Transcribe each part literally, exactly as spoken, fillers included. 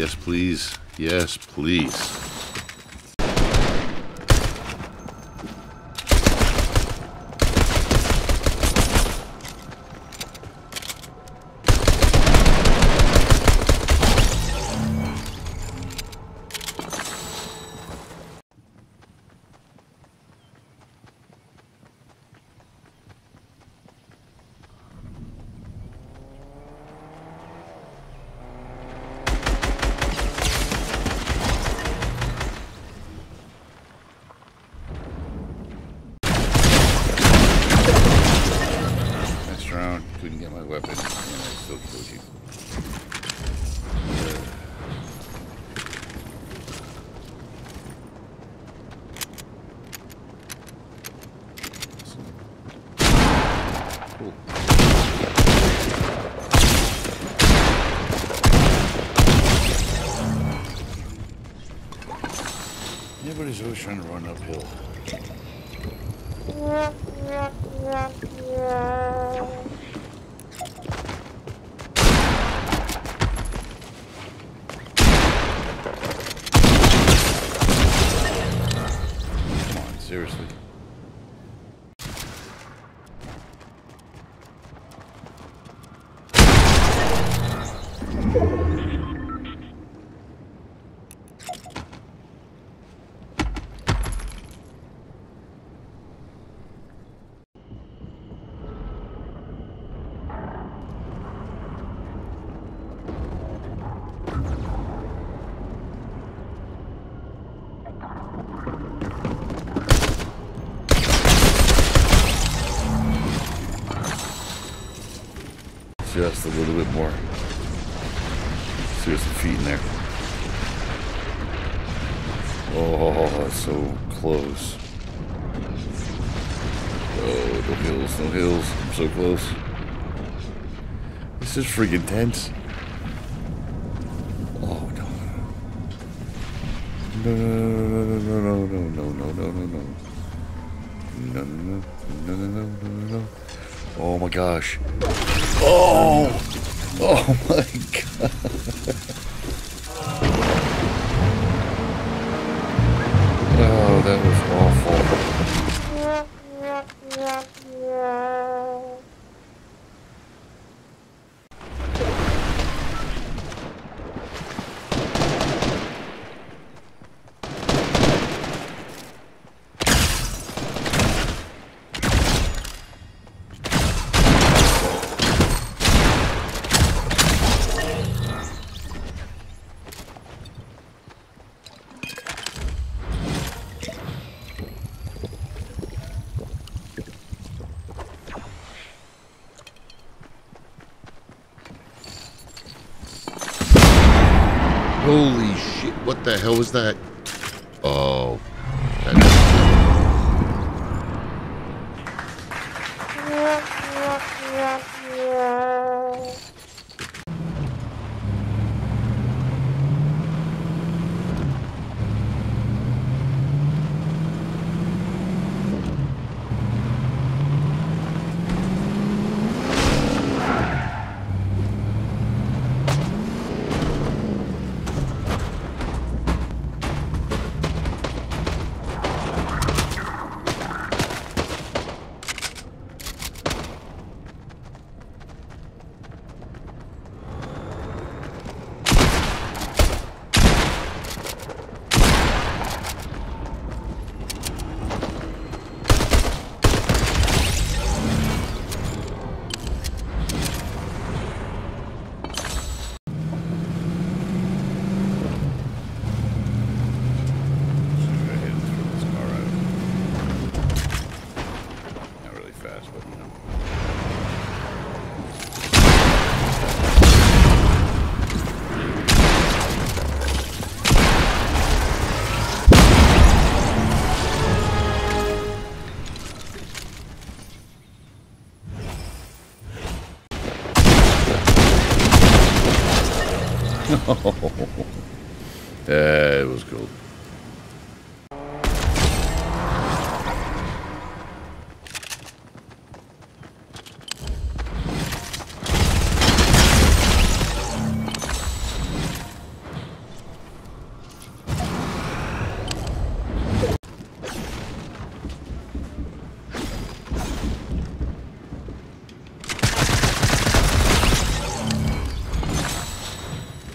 Yes, please. Yes, please. Couldn't get my weapon, and I still killed you. Cool. Everybody's always trying to run uphill. Seriously. Just a little bit more. See what's the feet in there. Oh, that's so close. Oh, no hills, no hills. I'm so close. This is freaking tense. Oh no. No no no no no no no no no no no no no no no no no. Oh my gosh. Oh! Oh my god. Oh, that was awful. Holy shit, what the hell was that? Oh. Yeah, it was cool.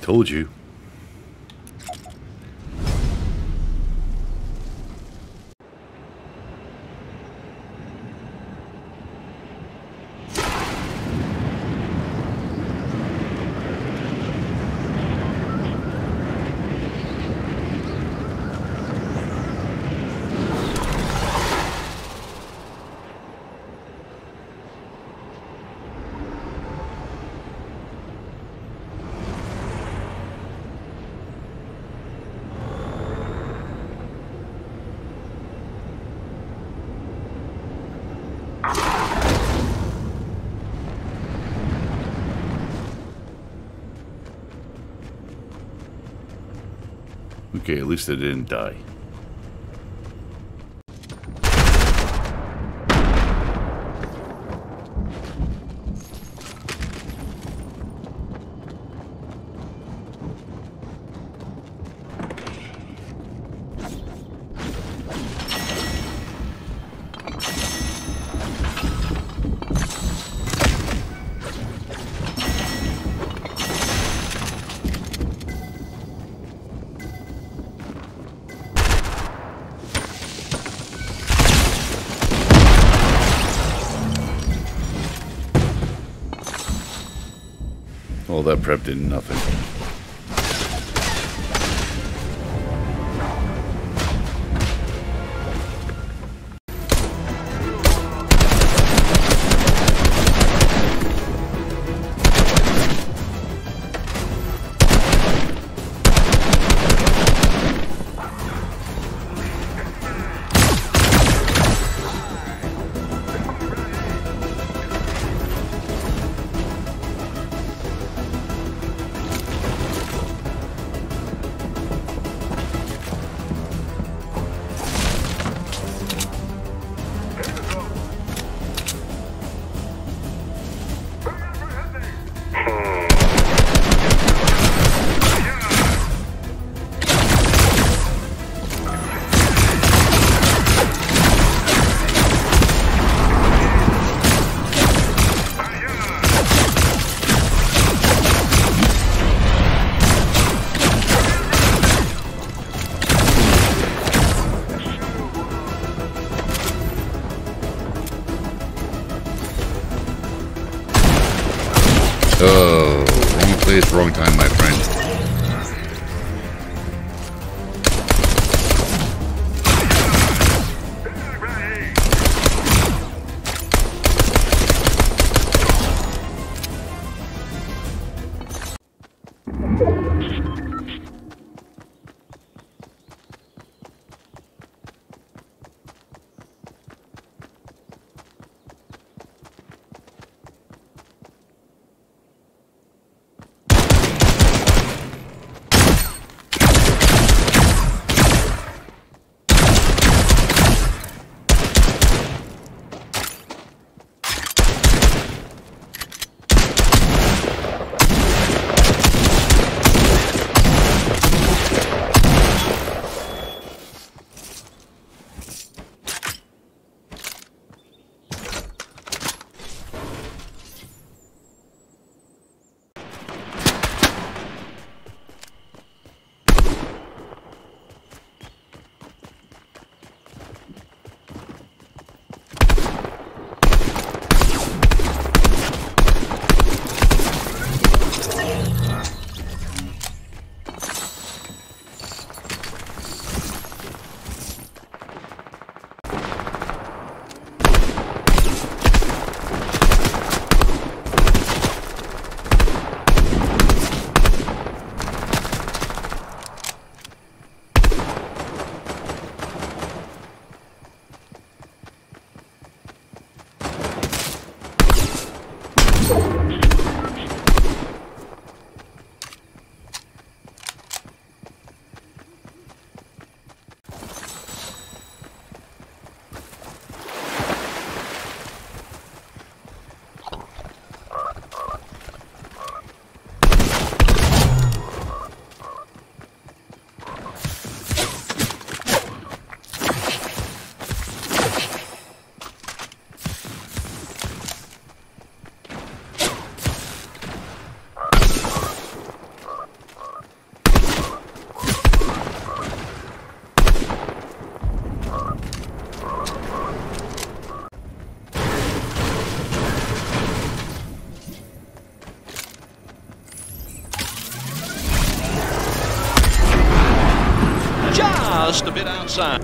Told you. Okay, at least I didn't die. All that prep did nothing. Oh, wrong place, wrong time, my friend. just a bit outside.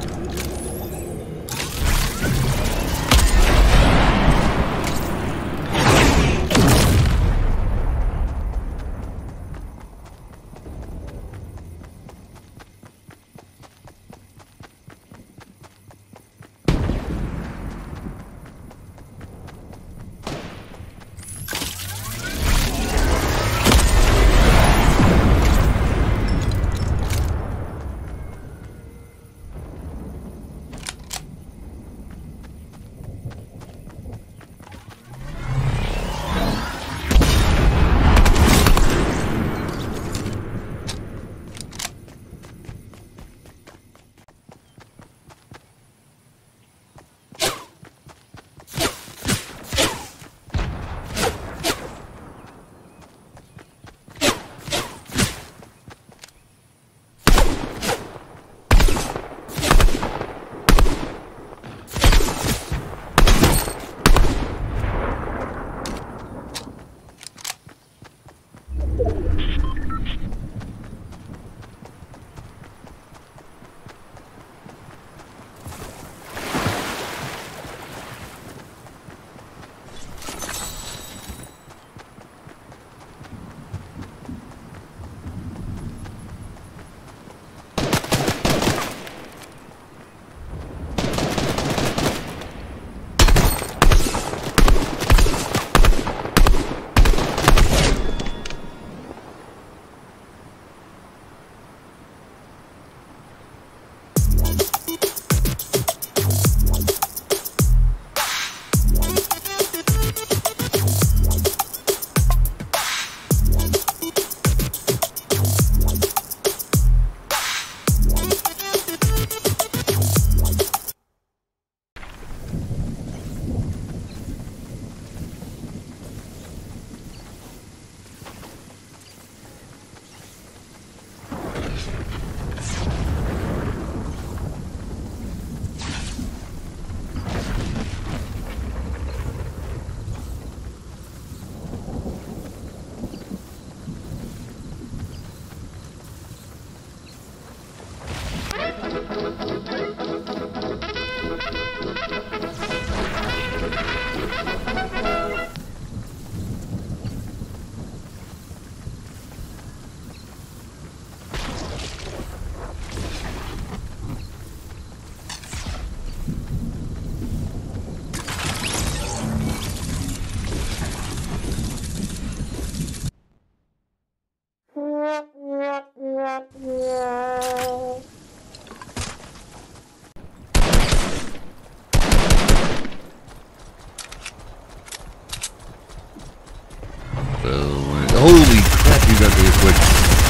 Holy crap, you got there quick.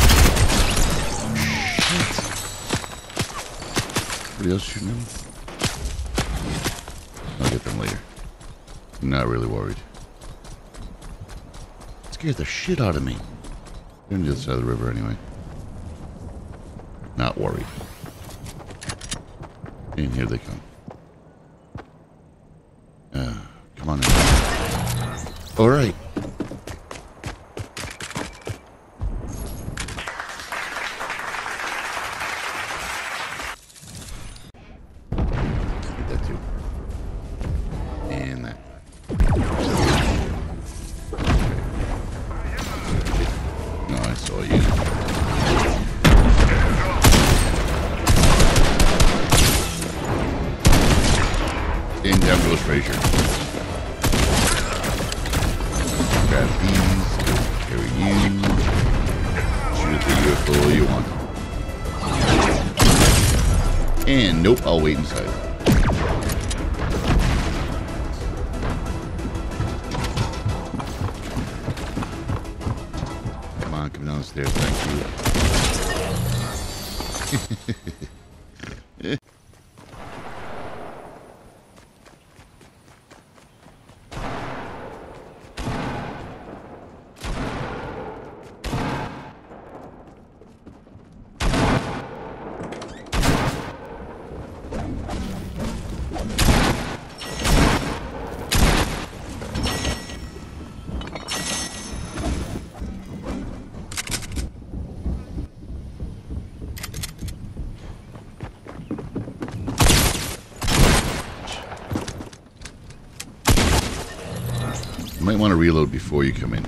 Shit. Anybody else shooting him? I'll get them later. I'm not really worried. It scares the shit out of me. They're on the other side of the river anyway. Not worried. And here they come. Uh, come on in. Alright. And nope, I'll wait inside. Come on, come downstairs, thank you. You might want to reload before you come in.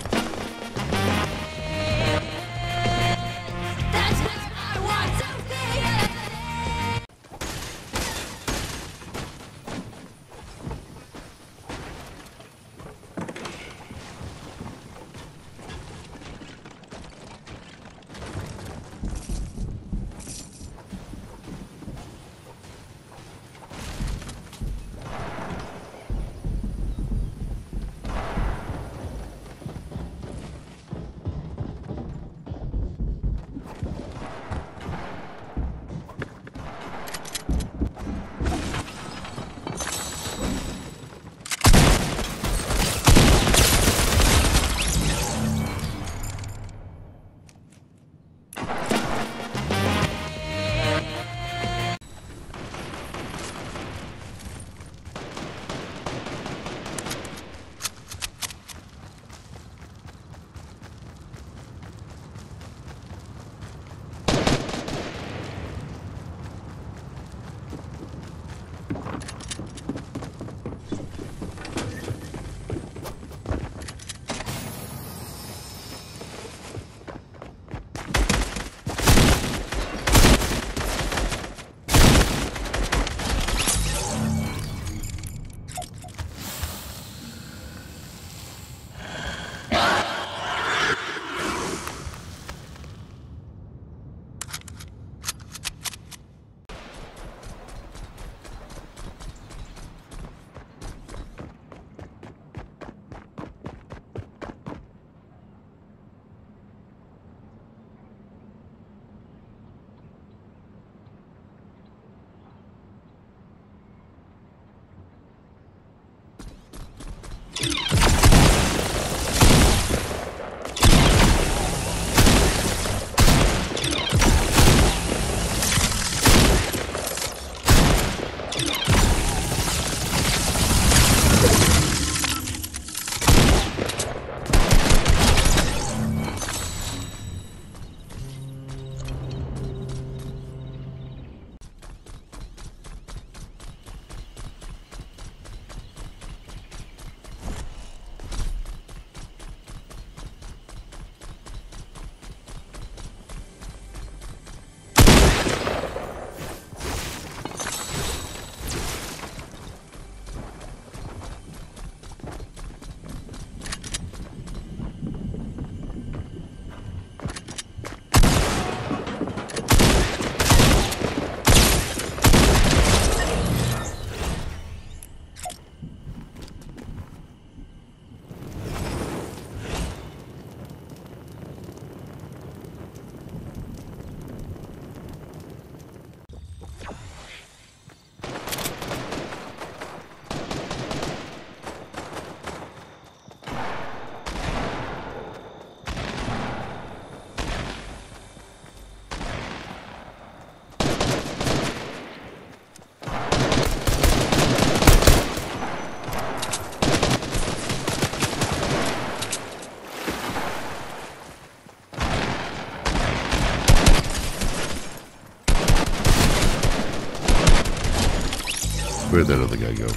Where'd that other guy go?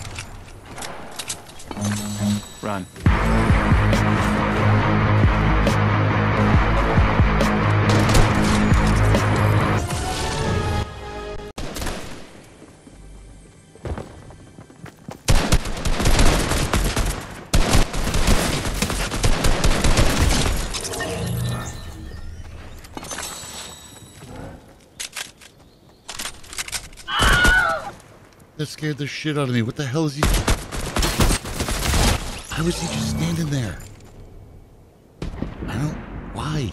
Run. That scared the shit out of me. What the hell is he? Why was he just standing there? I don't... Why?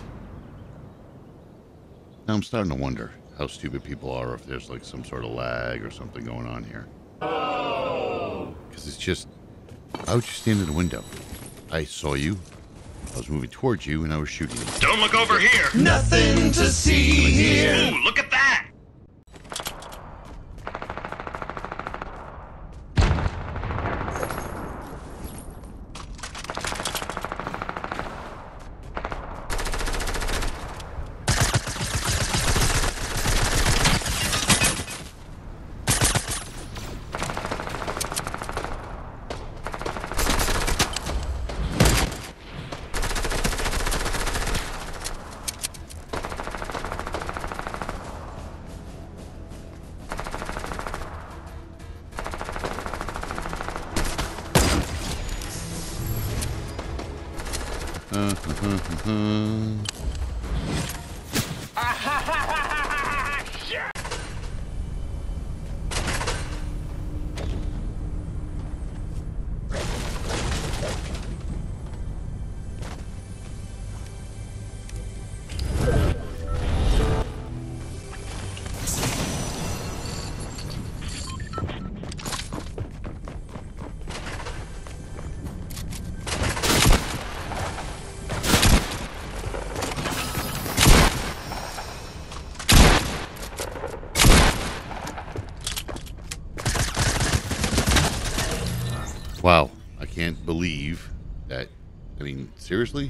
Now I'm starting to wonder how stupid people are, if there's like some sort of lag or something going on here. Oh! Because it's just... Why would you stand in the window? I saw you. I was moving towards you and I was shooting you. Don't look over here! Nothing to see here! Ooh, look at that! Uh, uh, uh, uh. Wow, I can't believe that. I mean, seriously?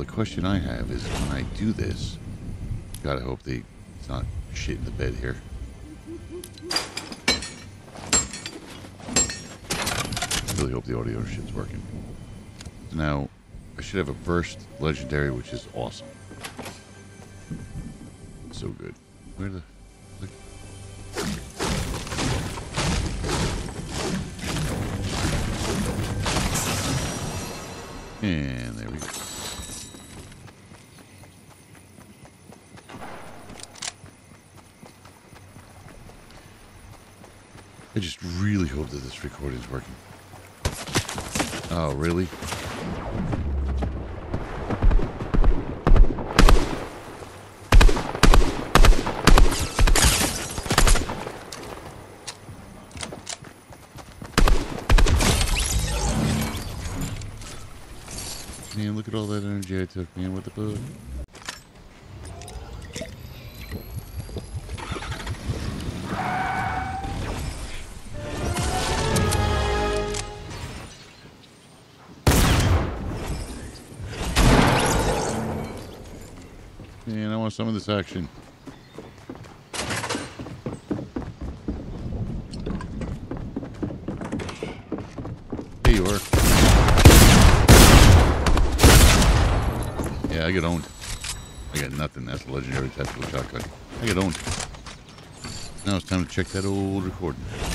the question I have is when I do this, God, I hope they, it's not shit in the bed here. I really hope the audio shit's working. Now, I should have a burst legendary, which is awesome. So good. Where the... Look. And there we go. I just really hope that this recording is working. Oh, really? Man, look at all that energy I took, man. What the fuck? Man, I want some of this action. Here you are. Yeah, I get owned. I got nothing. That's a legendary tactical shotgun. I get owned. Now it's time to check that old recording.